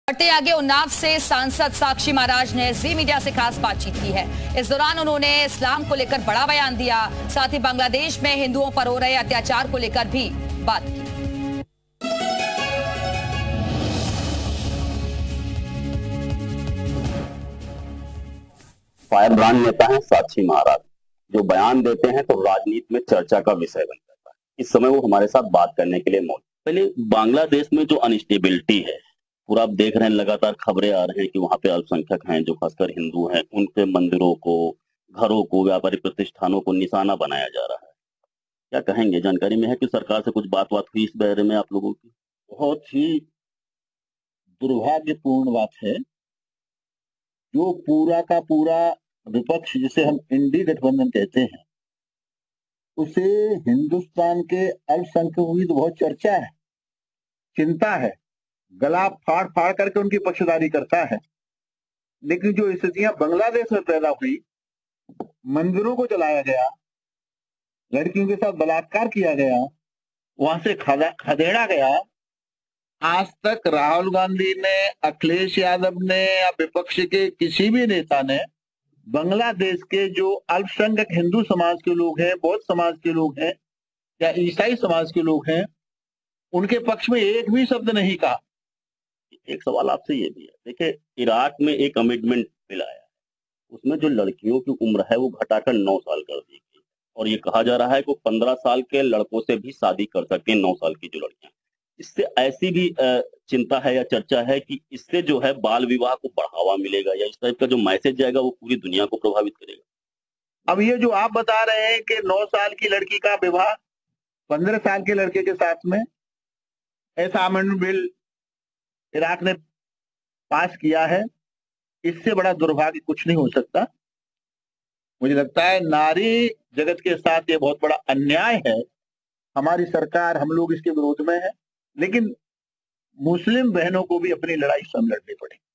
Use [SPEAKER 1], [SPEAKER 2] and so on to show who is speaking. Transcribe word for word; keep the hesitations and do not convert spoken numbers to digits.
[SPEAKER 1] बढ़ते आगे उन्नाव से सांसद साक्षी महाराज ने जी मीडिया से खास बातचीत की है। इस दौरान उन्होंने इस्लाम को लेकर बड़ा बयान दिया, साथ ही बांग्लादेश में हिंदुओं पर हो रहे अत्याचार को लेकर भी बात की।
[SPEAKER 2] फायर ब्रांड नेता है साक्षी महाराज, जो बयान देते हैं तो राजनीति में चर्चा का विषय बन जाता है। इस समय वो हमारे साथ बात करने के लिए मौजूद। पहले बांग्लादेश में जो अनस्टेबिलिटी है, पूरा आप देख रहे हैं, लगातार खबरें आ रही हैं कि वहां पे अल्पसंख्यक हैं जो खासकर हिंदू हैं, उनके मंदिरों को, घरों को, व्यापारिक प्रतिष्ठानों को निशाना बनाया जा रहा है। क्या कहेंगे? जानकारी में है कि सरकार से कुछ बात बात हुई इस बारे में आप लोगों की?
[SPEAKER 3] बहुत ही दुर्भाग्यपूर्ण बात है। जो पूरा का पूरा विपक्ष, जिसे हम इंडी गठबंधन कहते हैं, उसे हिंदुस्तान के अल्पसंख्यकों की तो बहुत चर्चा है, चिंता है, गला फाड़ फाड़ करके उनकी पक्षधारी करता है। लेकिन जो स्थितियां बांग्लादेश में पैदा हुई, मंदिरों को जलाया गया, लड़कियों के साथ बलात्कार किया गया, वहां से खदेड़ा गया, आज तक राहुल गांधी ने, अखिलेश यादव ने या विपक्ष के किसी भी नेता ने बांग्लादेश के जो अल्पसंख्यक हिंदू समाज के लोग हैं, बौद्ध समाज के लोग हैं या ईसाई समाज के लोग हैं, उनके पक्ष में एक भी शब्द नहीं कहा।
[SPEAKER 2] एक सवाल आपसे ये भी है, देखिए इराक में एक अमेंडमेंट बिल आया है, उसमें जो लड़कियों की उम्र है वो घटाकर नौ साल कर दी गई और ये कहा जा रहा है कि पंद्रह साल के लड़कों से भी शादी कर सकती हैं, नौ साल की जो लड़कियां। इससे ऐसी भी चिंता है या चर्चा है कि इससे जो है बाल विवाह को बढ़ावा मिलेगा या इस टाइप का जो मैसेज जाएगा वो पूरी दुनिया को प्रभावित करेगा।
[SPEAKER 3] अब ये जो आप बता रहे हैं कि नौ साल की लड़की का विवाह पंद्रह साल के लड़के के साथ में, ऐसा अमेंडमेंट बिल इराक ने पास किया है, इससे बड़ा दुर्भाग्य कुछ नहीं हो सकता। मुझे लगता है नारी जगत के साथ ये बहुत बड़ा अन्याय है। हमारी सरकार, हम लोग इसके विरोध में है, लेकिन मुस्लिम बहनों को भी अपनी लड़ाई स्वयं लड़नी पड़ेगी।